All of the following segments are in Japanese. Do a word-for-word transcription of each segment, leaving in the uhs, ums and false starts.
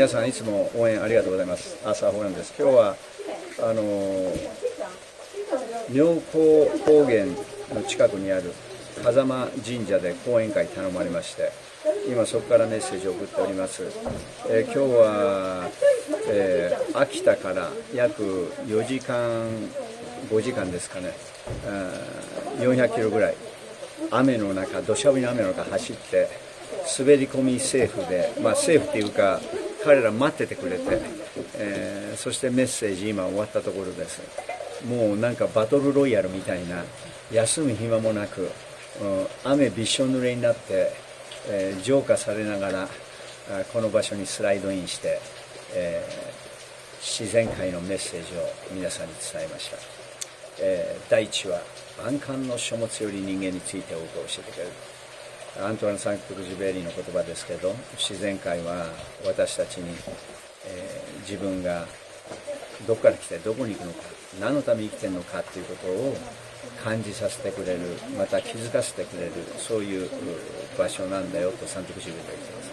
さんいつも応援ありがとうございます。アーサー・ホーランです。今日はあの妙高高原の近くにある風間神社で講演会頼まれまして、今そこからメッセージを送っております。えー、今日は、えー、秋田から約よじかんごじかんですかね、よんひゃくキロぐらい雨の中、土砂降りの雨の中走って、滑り込みセーフで、まあセーフっていうか彼ら待っててくれて、えー、そしてメッセージ今終わったところです。もうなんかバトルロイヤルみたいな、休む暇もなく、うん、雨びっしょ濡れになって、えー、浄化されながらこの場所にスライドインして、えー、自然界のメッセージを皆さんに伝えました。えー、第一は万感の書物より人間について多く教えてくれる。アントワン・サンクトグジュベリーの言葉ですけど、自然界は私たちに、えー、自分がどこから来てどこに行くのか、何のために生きてるのかということを感じさせてくれる、また気づかせてくれる、そういう場所なんだよとサンクトグジュベリーは言っています。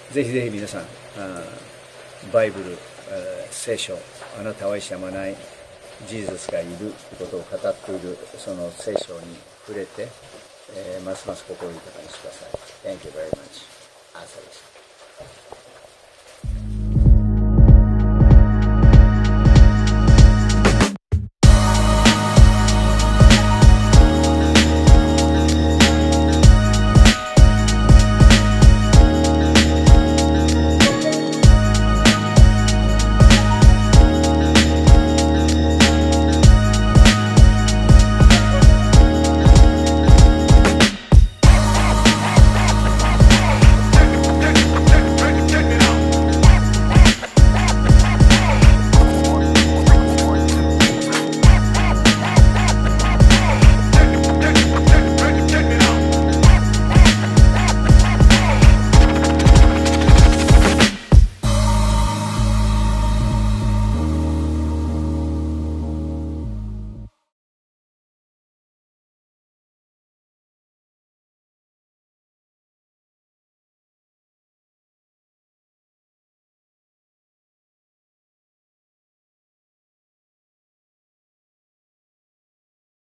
ぜひぜひ皆さん、あバイブル、聖書、あなたは愛しやまないジーザスがいるということを語っているその聖書に触れて、えー、ますます心豊かにしてください。Thank you very much. アーサーでした。